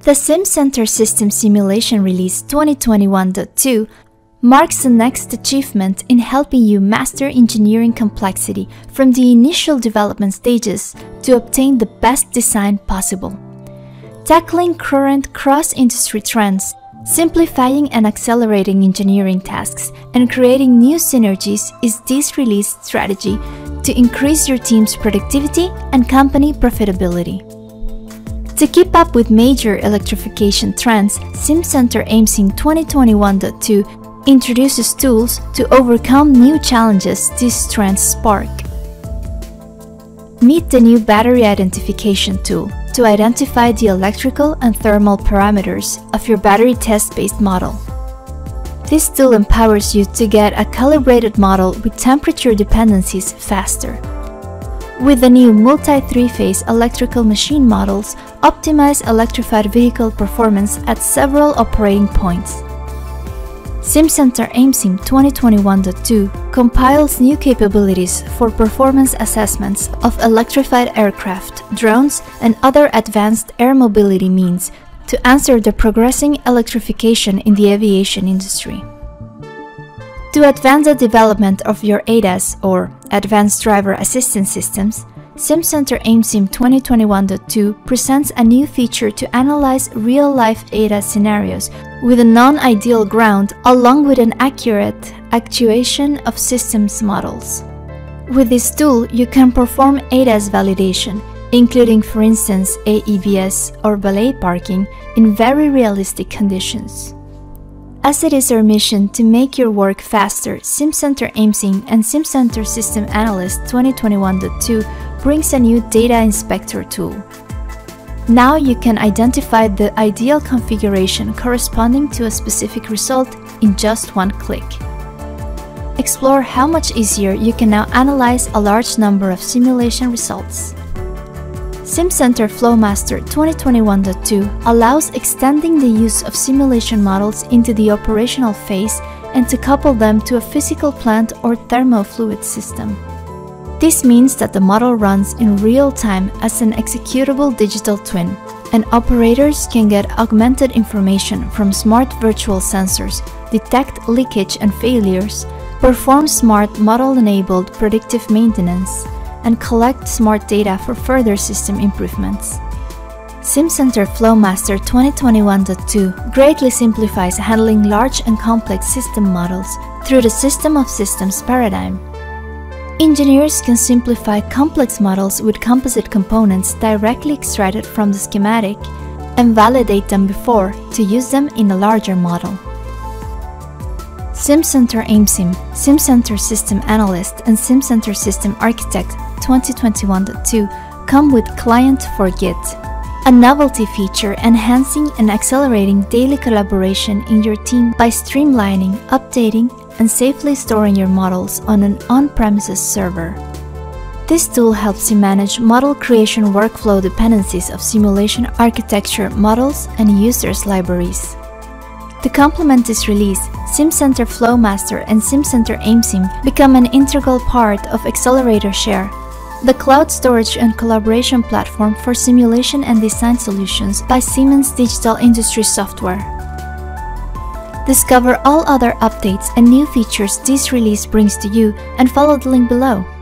The Simcenter System Simulation Release 2021.2 marks the next achievement in helping you master engineering complexity from the initial development stages to obtain the best design possible. Tackling current cross-industry trends, simplifying and accelerating engineering tasks, and creating new synergies is this release strategy to increase your team's productivity and company profitability. To keep up with major electrification trends, Simcenter AIMSIM 2021.2 introduces tools to overcome new challenges these trends spark. Meet the new battery identification tool to identify the electrical and thermal parameters of your battery test-based model. This tool empowers you to get a calibrated model with temperature dependencies faster. With the new multi-three-phase electrical machine models, optimize electrified vehicle performance at several operating points. Simcenter AIMSIM 2021.2 compiles new capabilities for performance assessments of electrified aircraft, drones, and other advanced air mobility means to answer the progressing electrification in the aviation industry. To advance the development of your ADAS or Advanced Driver Assistance Systems, Simcenter AIMSIM 2021.2 presents a new feature to analyze real-life ADAS scenarios with a non-ideal ground along with an accurate actuation of systems models. With this tool, you can perform ADAS validation, including for instance AEBS or valet parking, in very realistic conditions. As it is our mission to make your work faster, Simcenter AIMSIM and Simcenter System Analyst 2021.2 brings a new data inspector tool. Now you can identify the ideal configuration corresponding to a specific result in just one click. Explore how much easier you can now analyze a large number of simulation results. Simcenter FlowMaster 2021.2 allows extending the use of simulation models into the operational phase and to couple them to a physical plant or thermofluid system. This means that the model runs in real time as an executable digital twin, and operators can get augmented information from smart virtual sensors, detect leakage and failures, perform smart model-enabled predictive maintenance, and collect smart data for further system improvements. Simcenter FlowMaster 2021.2 greatly simplifies handling large and complex system models through the System of Systems paradigm. Engineers can simplify complex models with composite components directly extracted from the schematic and validate them before to use them in a larger model. Simcenter AIMSIM, Simcenter System Analyst, and Simcenter System Architect 2021.2 come with Client for Git, a novelty feature enhancing and accelerating daily collaboration in your team by streamlining, updating, and safely storing your models on an on-premises server. This tool helps you manage model creation workflow dependencies of simulation architecture models and users' libraries. To complement this release, Simcenter FlowMaster and Simcenter AIMSIM become an integral part of Xcelerator Share, the cloud storage and collaboration platform for simulation and design solutions by Siemens Digital Industry Software. Discover all other updates and new features this release brings to you and follow the link below.